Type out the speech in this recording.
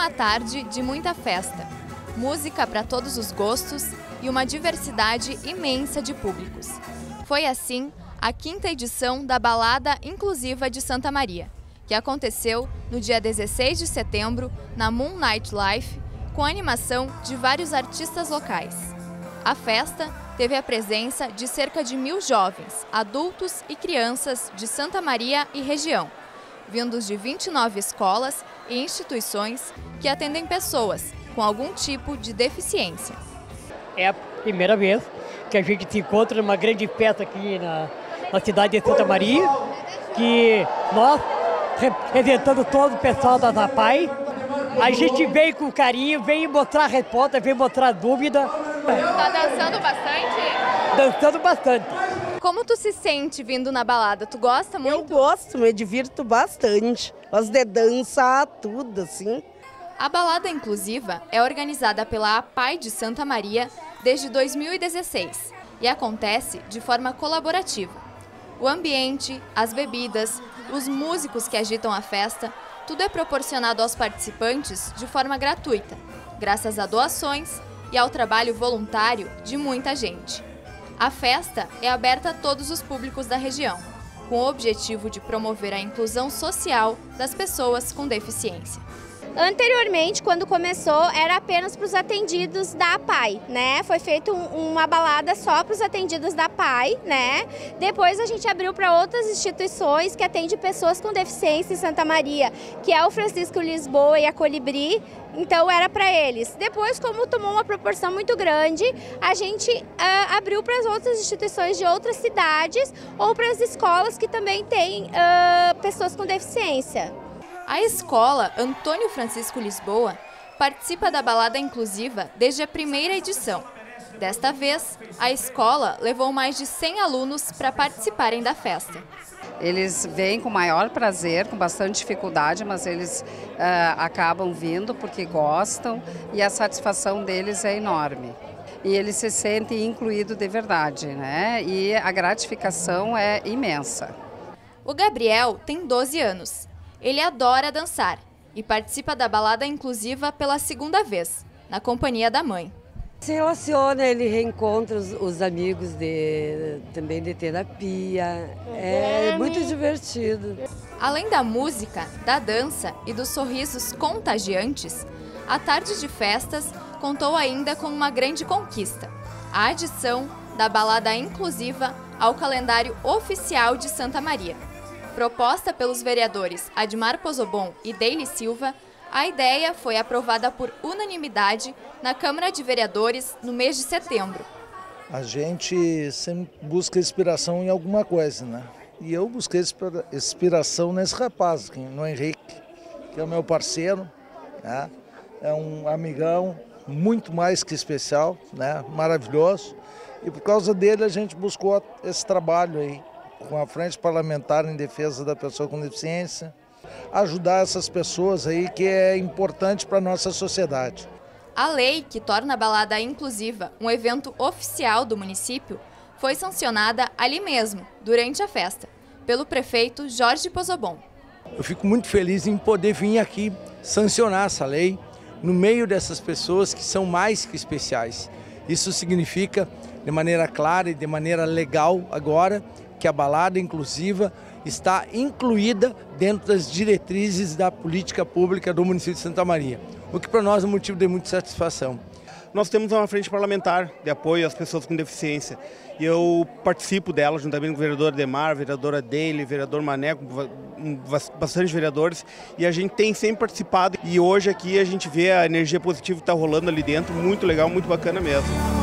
uma tarde de muita festa, música para todos os gostos e uma diversidade imensa de públicos. Foi assim a 5ª edição da Balada Inclusiva de Santa Maria, que aconteceu no dia 16 de setembro na Moon Night Life, com a animação de vários artistas locais. A festa teve a presença de cerca de 1.000 jovens, adultos e crianças de Santa Maria e região, vindos de 29 escolas e instituições que atendem pessoas com algum tipo de deficiência. É a primeira vez que a gente se encontra numa grande festa aqui na cidade de Santa Maria, que nós, representando todo o pessoal da ZAPAI, a gente vem com carinho, vem mostrar a resposta, vem mostrar a dúvida. Tá dançando bastante? Dançando bastante. Como tu se sente vindo na balada? Tu gosta muito? Eu gosto, me divirto bastante. As de dança, tudo assim. A Balada Inclusiva é organizada pela APAI de Santa Maria desde 2016 e acontece de forma colaborativa. O ambiente, as bebidas, os músicos que agitam a festa, tudo é proporcionado aos participantes de forma gratuita, graças a doações e ao trabalho voluntário de muita gente. A festa é aberta a todos os públicos da região, com o objetivo de promover a inclusão social das pessoas com deficiência. Anteriormente, quando começou, era apenas para os atendidos da APAI, né? Foi feita uma balada só para os atendidos da APAI, né? Depois a gente abriu para outras instituições que atendem pessoas com deficiência em Santa Maria, que é o Francisco Lisboa e a Colibri, então era para eles. Depois, como tomou uma proporção muito grande, a gente abriu para as outras instituições de outras cidades ou para as escolas que também têm pessoas com deficiência. A escola Antônio Francisco Lisboa participa da Balada Inclusiva desde a primeira edição. Desta vez, a escola levou mais de 100 alunos para participarem da festa. Eles vêm com maior prazer, com bastante dificuldade, mas eles acabam vindo porque gostam e a satisfação deles é enorme. E eles se sentem incluídos de verdade, né? E a gratificação é imensa. O Gabriel tem 12 anos. Ele adora dançar e participa da Balada Inclusiva pela 2ª vez, na companhia da mãe. Se relaciona, ele reencontra os amigos também de terapia, é muito divertido. Além da música, da dança e dos sorrisos contagiantes, a tarde de festas contou ainda com uma grande conquista, a adição da Balada Inclusiva ao calendário oficial de Santa Maria. Proposta pelos vereadores Admar Pozobon e Deily Silva, a ideia foi aprovada por unanimidade na Câmara de Vereadores no mês de setembro. A gente sempre busca inspiração em alguma coisa, né? E eu busquei inspiração nesse rapaz, no Henrique, que é o meu parceiro, né? É um amigão muito mais que especial, né? Maravilhoso. E por causa dele a gente buscou esse trabalho aí, com a Frente Parlamentar em Defesa da Pessoa com Deficiência, ajudar essas pessoas aí que é importante para a nossa sociedade. A lei que torna a Balada Inclusiva um evento oficial do município foi sancionada ali mesmo, durante a festa, pelo prefeito Jorge Pozobon. Eu fico muito feliz em poder vir aqui sancionar essa lei no meio dessas pessoas que são mais que especiais. Isso significa, de maneira clara e de maneira legal agora, que a Balada Inclusiva está incluída dentro das diretrizes da política pública do município de Santa Maria, o que para nós é um motivo de muita satisfação. Nós temos uma frente parlamentar de apoio às pessoas com deficiência e eu participo dela juntamente com o vereador Admar, vereadora Deily, vereador Maneco, bastante vereadores, e a gente tem sempre participado e hoje aqui a gente vê a energia positiva que está rolando ali dentro, muito legal, muito bacana mesmo.